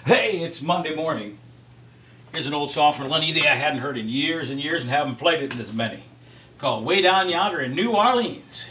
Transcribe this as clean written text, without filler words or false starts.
Hey, it's Monday morning. Here's an old song from Lenny that I hadn't heard in years and years and haven't played it in as many. Called Way Down Yonder in New Orleans.